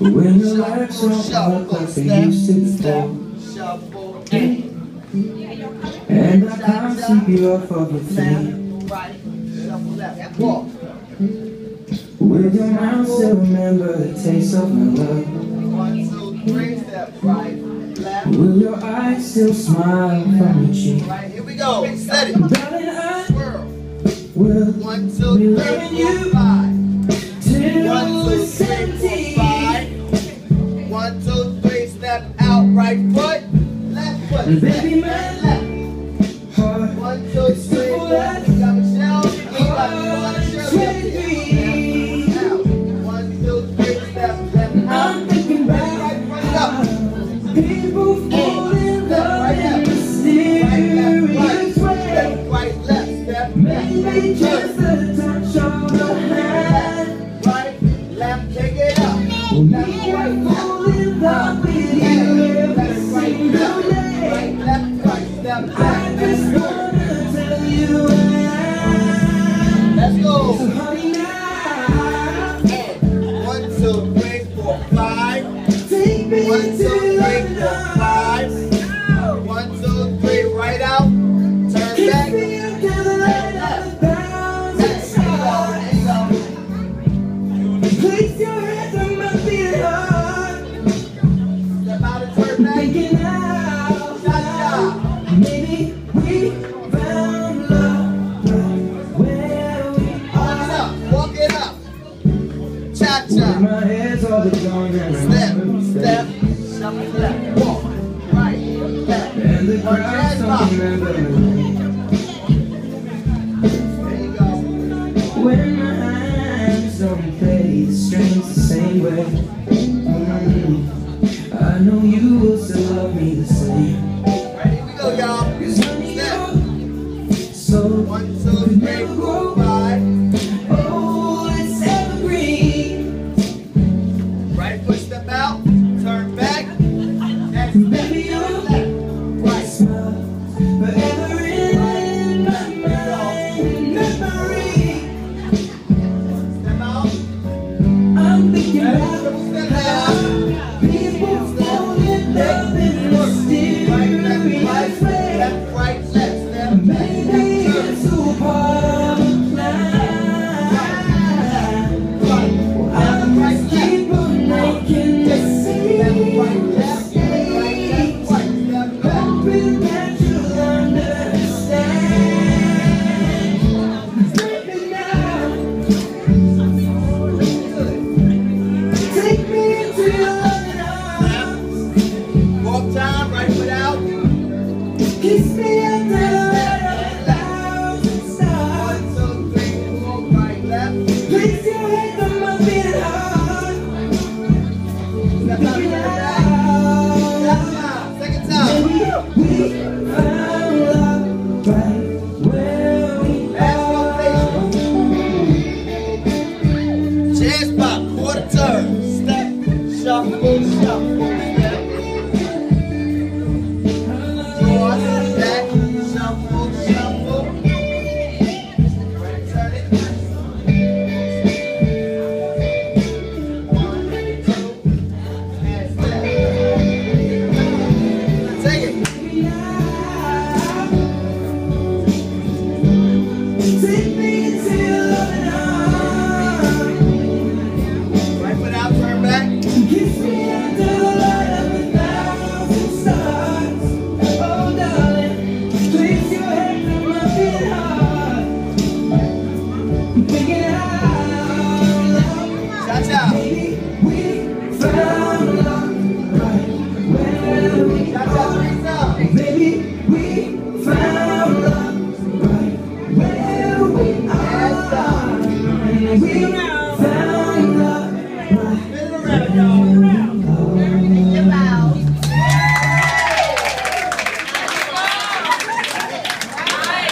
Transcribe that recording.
When your life don't look like they used to before, and I can't sweep you off of your feet. Will your mouth still remember the taste of my love? 1, 2, 3, step right, left. Will your eyes still smile from your cheek? Right, here we go. Steady. Darling, I Swirl. will 1, 2, be 3, loving 4, you 5. till 1, 2, 3, 4, 5. 1, 2, 3, step out, right foot, left foot. and baby, my left. heart 1, 2, 3, 4. You got Michelle. You got Michelle. 1, 2, 3, step left out. I'm thinking Right, about right up. people fall in love in mysterious ways. Right, left, step Maybe just a touch of the hand. right, left, take it up. Left, right, Fall in love with you every single day. right, left, right, step I just wanna tell you I am. Let's go. So honey now, 1, 2, 3, 4, 5. take me 1, 2, to 3, your 4, 5. 1, 2, 3, right out. Turn kiss back. me until the light of a thousand stars. Place your hands on my beating heart. Step out and turn back. Thinking out loud, maybe we found love right where we Walk it are. up. Walk it up. Cha-cha. With my head's all the gone and Step, step, shuffle left. Walk. Right, left. and the One crowd jazz don't box. remember me. There you go. When my hands don't play the strings the same way, I know you will still love me the same. Right, here we go, y'all. 'Cause honey, Step. you're so 1, 2, 3, 4, 5. oh, it's evergreen. Right foot step out. Turn back. Next Baby, you're left. Right. smile forever in my mind. Memory. Step out. I'm thinking Step about out. people fall in love in mysterious ways. Left, right, left. Step back. Maybe it's all part of the plan. I'll just keep on making mistakes, hoping that you'll understand. Baby, now, take me into your loving arms. Walk time, right foot out. Kiss me under the light of a thousand stars. 1, 2, 3, 4, right, left. Place your hand on my beating heart. Step out, turn back. Left time, second time. We found love right where we Last are. rotation. Jazz pop, quarter turn. Step, shuffle, shuffle.